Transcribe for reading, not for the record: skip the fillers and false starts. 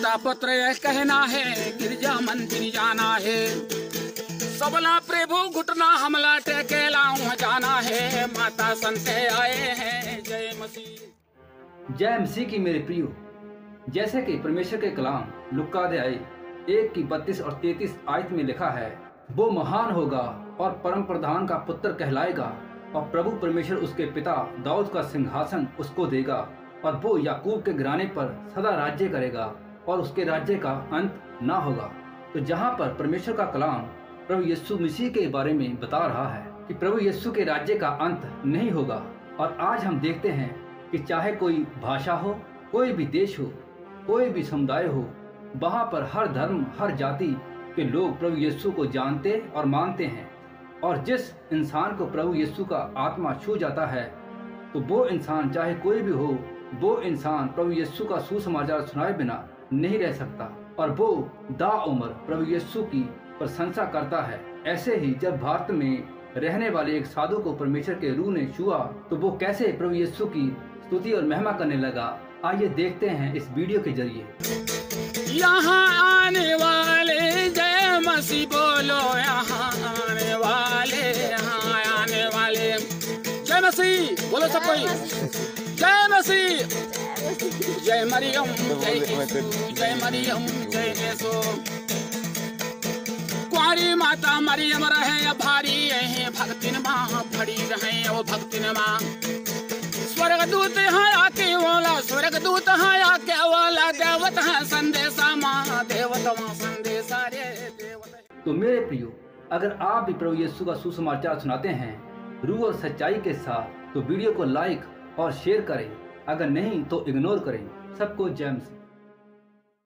पिता पुत्र यह कहना है, गिरजा मंदिर जाना है। सबला प्रभु घुटना हमला टेके लाऊं जाना है। माता संते आए हैं, जय मसीह। जय मसीह की मेरे प्रियो। जैसे कि परमेश्वर के कलाम लुक्का अध्याय 1 की 32 और 33 आयत में लिखा है, वो महान होगा और परम प्रधान का पुत्र कहलाएगा और प्रभु परमेश्वर उसके पिता दाऊद का सिंहासन उसको देगा और वो याकूब के घराने पर सदा राज्य करेगा और उसके राज्य का अंत ना होगा। तो जहाँ पर परमेश्वर का कलाम प्रभु यीशु मसीह के बारे में बता रहा है कि प्रभु यीशु के राज्य का अंत नहीं होगा, और आज हम देखते हैं कि चाहे कोई भाषा हो, कोई भी देश हो, कोई भी समुदाय हो, वहाँ पर हर धर्म हर जाति के लोग प्रभु यीशु को जानते और मानते हैं। और जिस इंसान को प्रभु यीशु का आत्मा छू जाता है, तो वो इंसान चाहे कोई भी हो, वो इंसान प्रभु यीशु का सुसमाचार सुनाए बिना नहीं रह सकता और वो दाउम्र प्रभु यीशु की प्रशंसा करता है। ऐसे ही जब भारत में रहने वाले एक साधु को परमेश्वर के रूह ने छुआ, तो वो कैसे प्रभु यीशु की स्तुति और महिमा करने लगा। आइए देखते हैं इस वीडियो के जरिए। यहाँ आने वाले जय मसीह बोलो, यहाँ आने वाले, यहाँ आने वाले जय मसीह बोलो सब कोई। जय मसीह, जय मरियम, जय जय मरियम, जय यीशु। कुंवारी माता मरियम रहे भारी है, भक्तिन माँ भरी रहे ओ भक्तिन माँ। स्वर्गदूत है आके बोला, स्वर्गदूत है आके बोला, देवत है संदेशा माँ, देवत माँ संदेशा रे देवत। तो मेरे प्रियो, अगर आप भी प्रभु यीशु का सुसमाचार सुनाते हैं रूह और सच्चाई के साथ, तो वीडियो को लाइक और शेयर करें। अगर नहीं तो इग्नोर करें। सबको जय मसीह।